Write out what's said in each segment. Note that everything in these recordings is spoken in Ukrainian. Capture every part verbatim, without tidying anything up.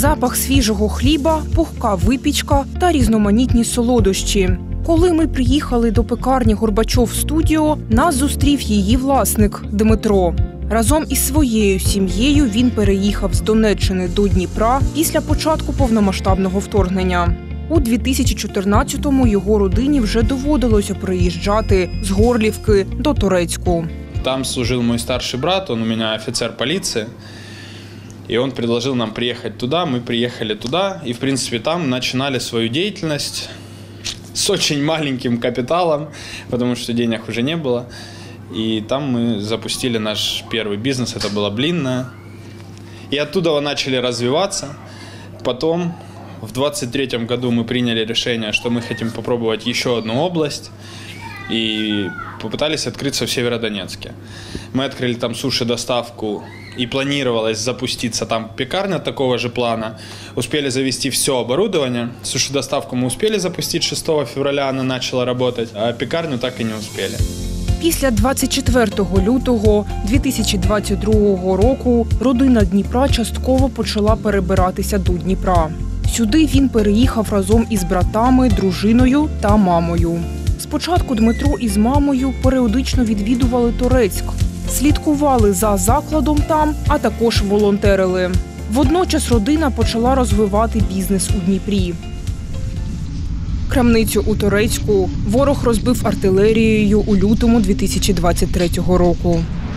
Запах свіжого хліба, пухка випічка та різноманітні солодощі. Коли ми приїхали до пекарні «Горбачов Студіо», нас зустрів її власник Дмитро. Разом із своєю сім'єю він переїхав з Донеччини до Дніпра після початку повномасштабного вторгнення. У дві тисячі чотирнадцятому його родині вже доводилося приїжджати з Горлівки до Торецьку. Там служил мой старший брат, он у меня офицер полиции. И он предложил нам приехать туда, мы приехали туда. И, в принципе, там начинали свою деятельность с очень маленьким капиталом, потому что денег уже не было. И там мы запустили наш первый бизнес, это была блинная. И оттуда начали развиваться. Потом, в двадцать третьем году мы приняли решение, что мы хотим попробовать еще одну область. И попытались открыться в Северодонецке. Мы открыли там суши-доставку, и планировалось запуститься там пекарня такого же плана. Успели завести все оборудование. Суши-доставку мы успели запустить шестого февраля, она начала работать, а пекарню так и не успели. Після двадцять четвертого лютого дві тисячі двадцять другого року родина Дніпра частково почала перебиратися до Дніпра. Сюди він переїхав разом із братами, дружиною та мамою. Спочатку Дмитро із мамою періодично відвідували Торецьк, слідкували за закладом там, а також волонтерили. Водночас родина почала розвивати бізнес у Дніпрі. Крамницю у Торецьку ворог розбив артилерією у лютому дві тисячі двадцять третього року.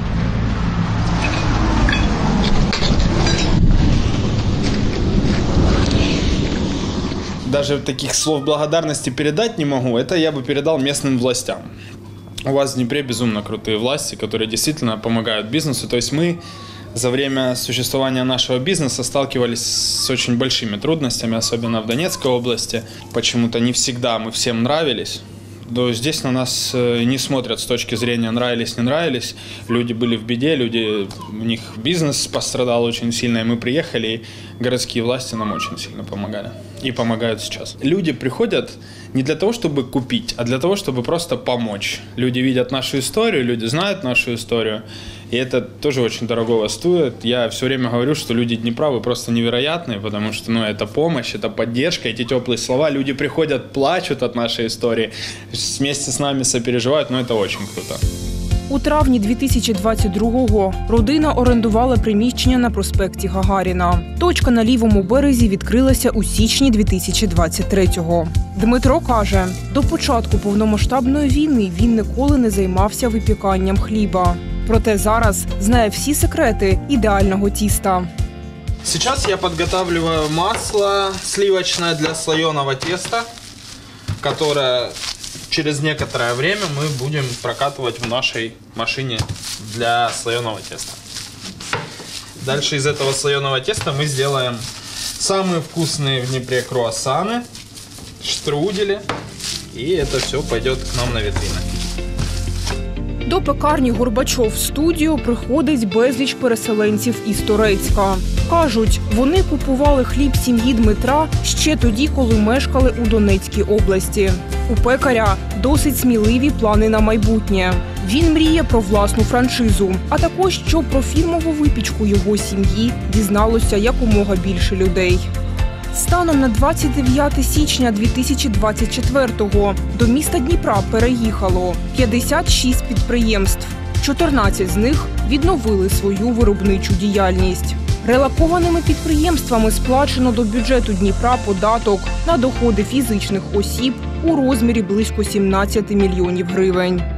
Даже таких слов благодарности передать не могу. Это я бы передал местным властям. У вас в Днепре безумно крутые власти, которые действительно помогают бизнесу. То есть мы за время существования нашего бизнеса сталкивались с очень большими трудностями, особенно в Донецкой области. Почему-то не всегда мы всем нравились. То здесь на нас не смотрят с точки зрения нравились, не нравились. Люди были в беде, люди, у них бизнес пострадал очень сильно, и мы приехали, и городские власти нам очень сильно помогали. И помогают сейчас. Люди приходят не для того, чтобы купить, а для того, чтобы просто помочь. Люди видят нашу историю, люди знают нашу историю, и это тоже очень дорого стоит. Я все время говорю, что люди Днепра, вы просто невероятные, потому что ну, это помощь, это поддержка, эти теплые слова. Люди приходят, плачут от нашей истории, вместе с нами сопереживают, но это очень круто. У травні дві тисячі двадцять другого родина орендувала приміщення на проспекті Гагаріна. Точка на лівому березі відкрилася у січні дві тисячі двадцять третього. Дмитро каже, до початку повномасштабної війни він ніколи не займався випіканням хліба. Проте зараз знає всі секрети ідеального тіста. Сейчас я подготавливаю масло сливочное для слоеного теста, которое через некоторое время мы будем прокатывать в нашей машине для слоеного теста. Дальше из этого слоеного теста мы сделаем самые вкусные в Днепре круассаны, штрудели, и это все пойдет к нам на витрины. До пекарні «Горбачов Студіо» приходить безліч переселенців із Торецька. Кажуть, вони купували хліб сім'ї Дмитра ще тоді, коли мешкали у Донецькій області. У пекаря досить сміливі плани на майбутнє. Він мріє про власну франшизу, а також, щоб про фірмову випічку його сім'ї дізналося якомога більше людей. Станом на двадцять дев'яте січня дві тисячі двадцять четвертого до міста Дніпра переїхало п'ятдесят шість підприємств. чотирнадцять з них відновили свою виробничу діяльність. Релокованими підприємствами сплачено до бюджету Дніпра податок на доходи фізичних осіб у розмірі близько сімнадцять мільйонів гривень.